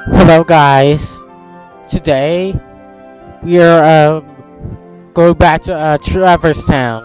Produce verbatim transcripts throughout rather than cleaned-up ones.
Hello, guys. Today we are um, going back to uh, Traverse Town.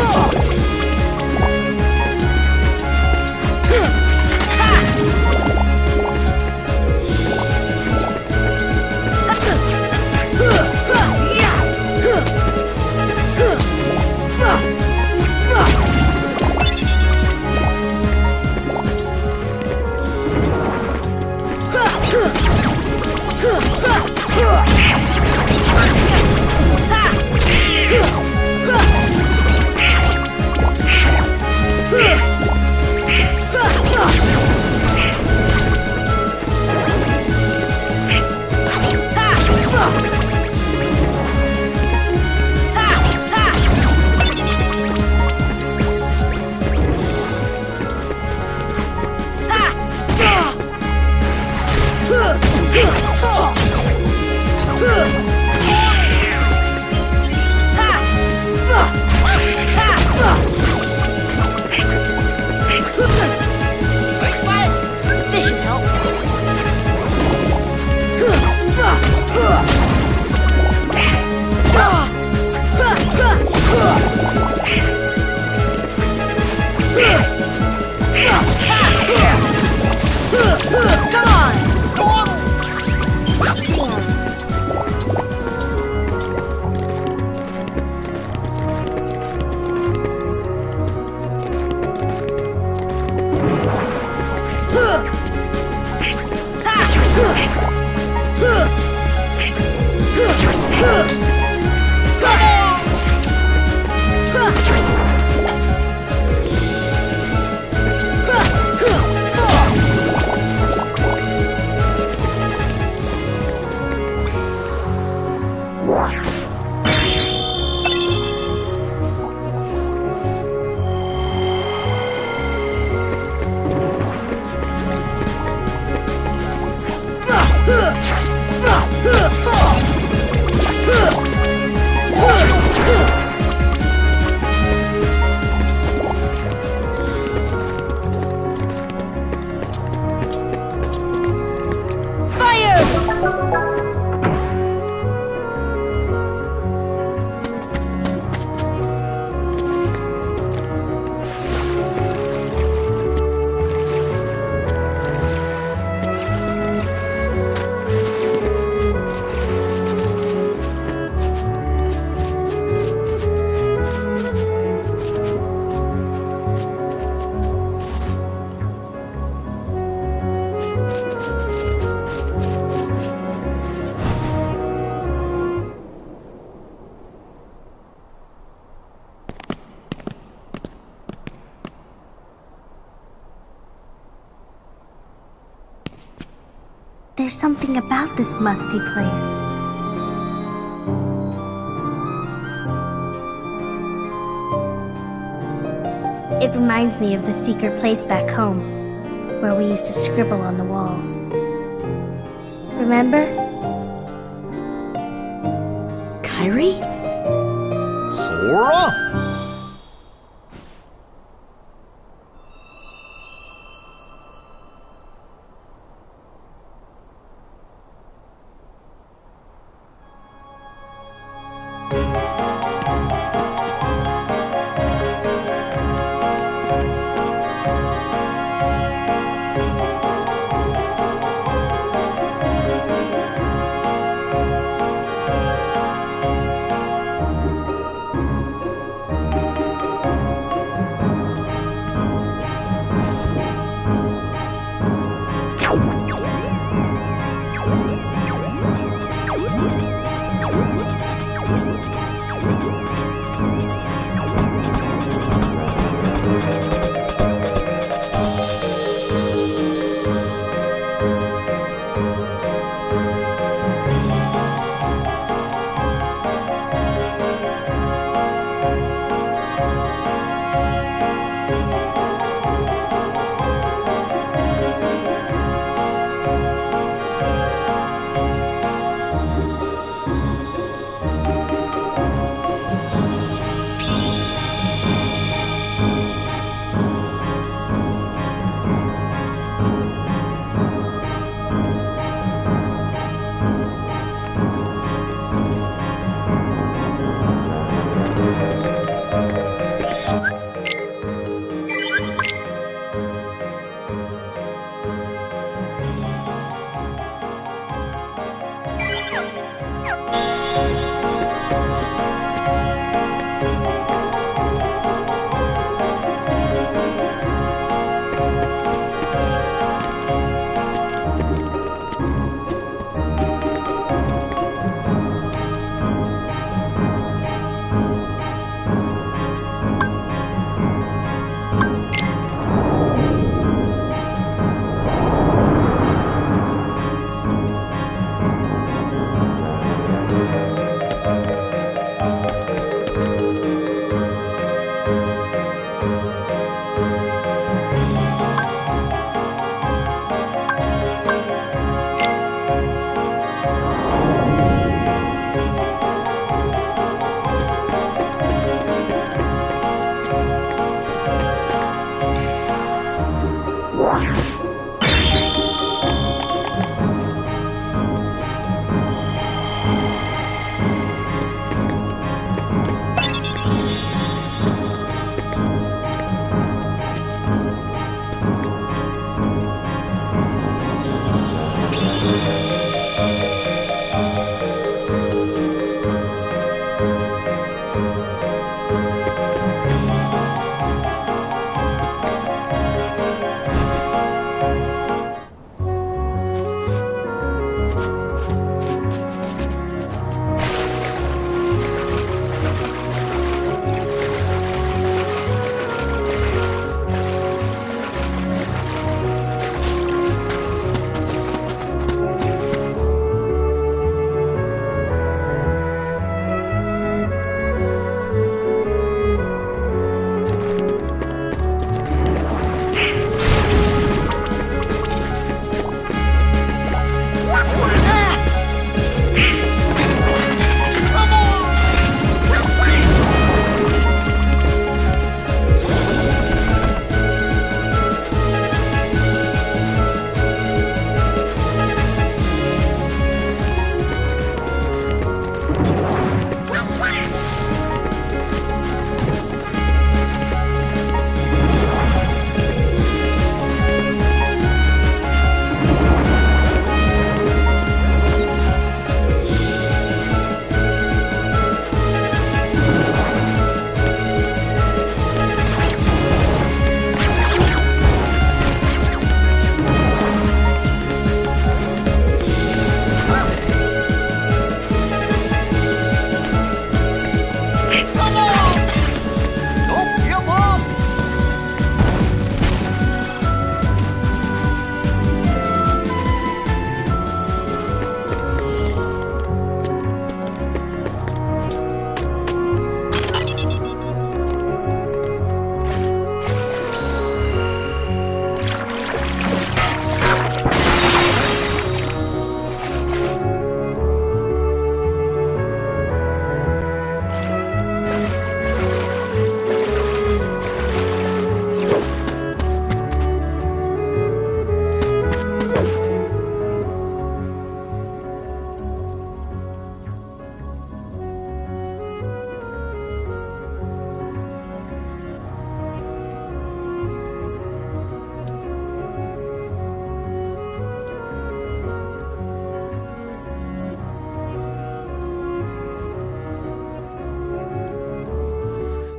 There's something about this musty place. It reminds me of the secret place back home, where we used to scribble on the walls. Remember? Kairi? Sora?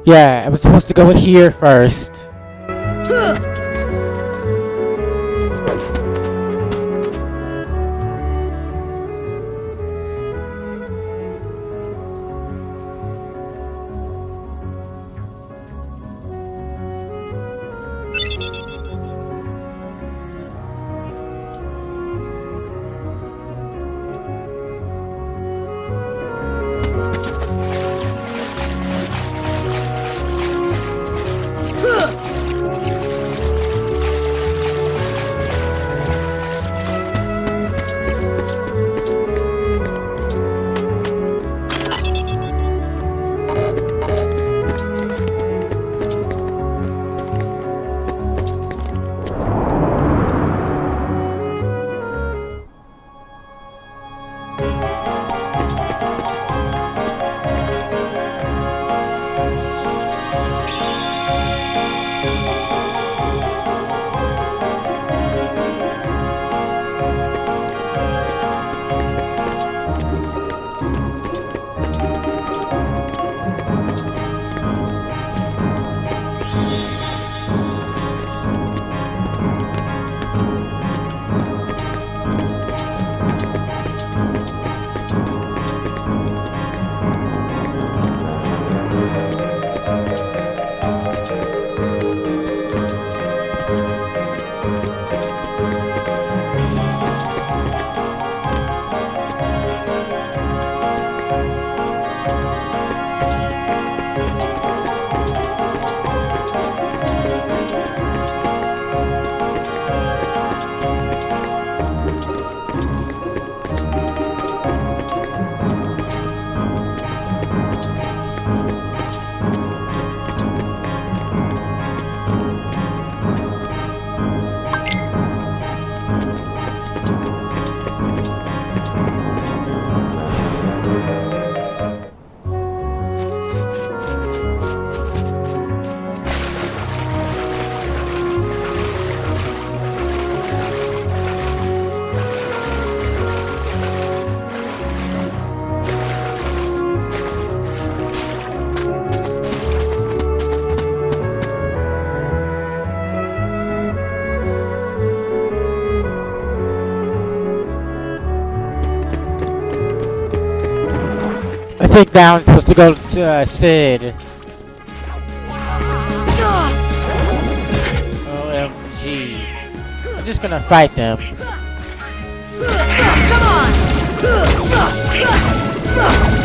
Yeah, I was supposed to go here first. I think now I'm supposed to go to uh, Sid. O M G. I'm just gonna fight them. Come on!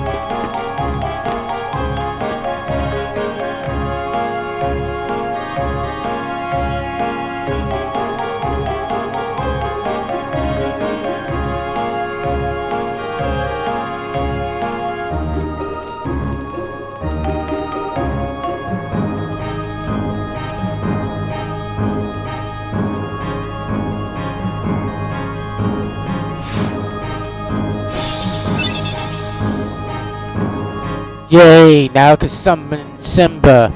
Yay, now I can summon Simba.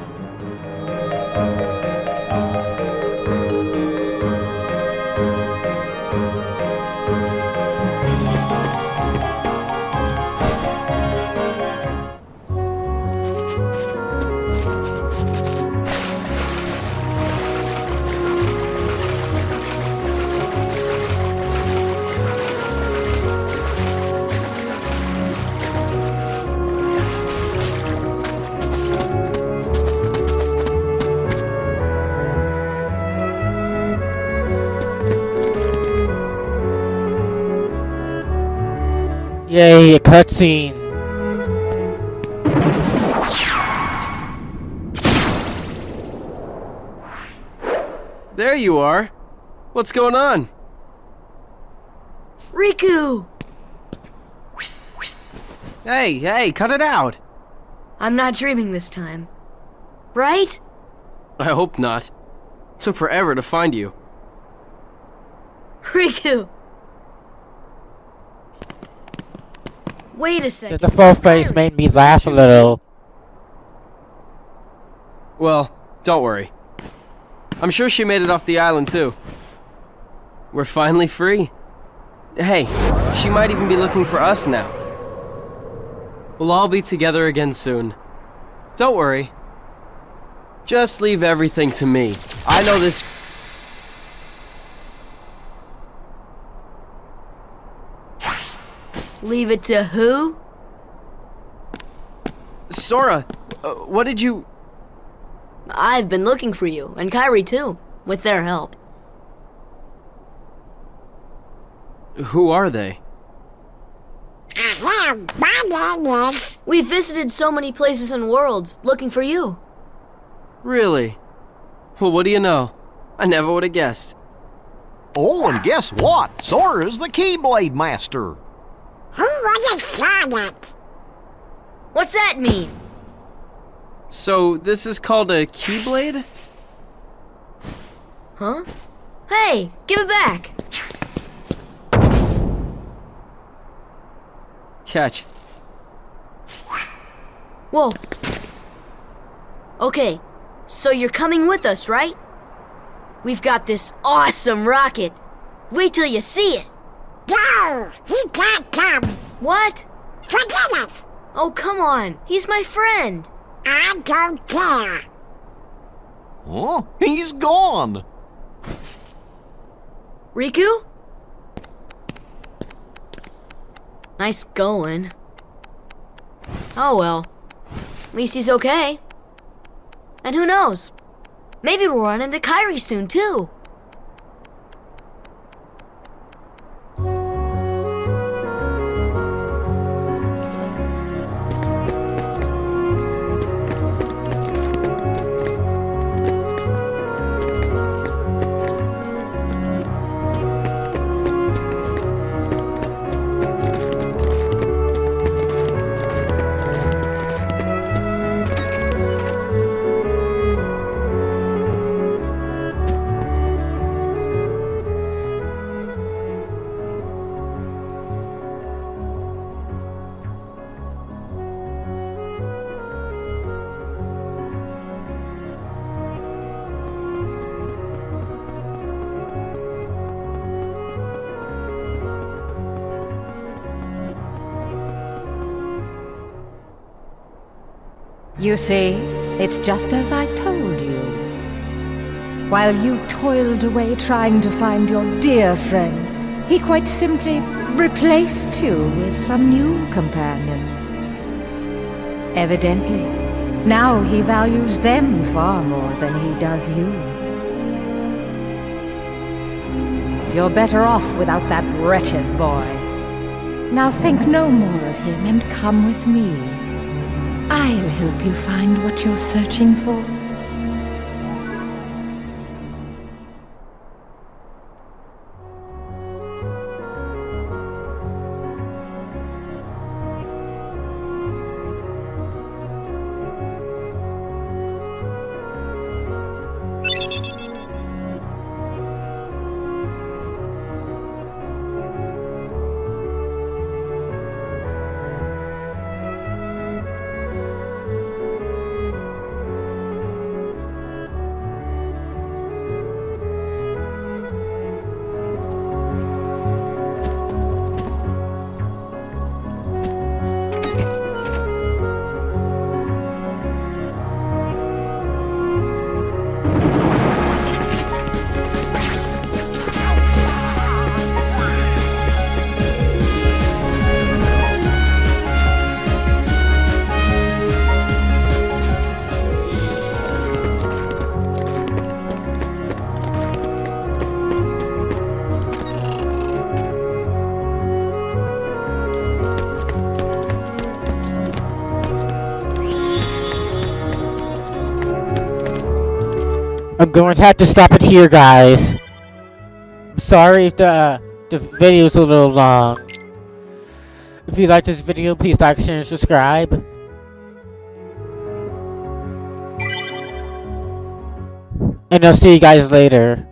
Yay, a cutscene! There you are! What's going on? Riku! Hey, hey, cut it out! I'm not dreaming this time. Right? I hope not. Took forever to find you. Riku! Wait a second. The full face made me laugh a little. Well, don't worry. I'm sure she made it off the island too. We're finally free. Hey, she might even be looking for us now. We'll all be together again soon. Don't worry. Just leave everything to me. I know this... Leave it to who? Sora, uh, what did you... I've been looking for you, and Kairi too, with their help. Who are they? We visited so many places and worlds, looking for you. Really? Well, what do you know? I never would have guessed. Oh, and guess what? Sora's the Keyblade Master. Who was Sonic? What's that mean? So, this is called a Keyblade? Huh? Hey, give it back! Catch. Whoa. Okay, so you're coming with us, right? We've got this awesome rocket. Wait till you see it. No, he can't come. What? Forget it. Oh, come on. He's my friend. I don't care. Oh, he's gone. Riku? Nice going. Oh well. At least he's okay. And who knows? Maybe we'll run into Kairi soon, too. You see, it's just as I told you. While you toiled away trying to find your dear friend, he quite simply replaced you with some new companions. Evidently, now he values them far more than he does you. You're better off without that wretched boy. Now think no more of him and come with me. I'll help you find what you're searching for. I'm going to have to stop it here, guys. I'm sorry if the, uh, the video's a little long. If you like this video, please like, share, and subscribe. And I'll see you guys later.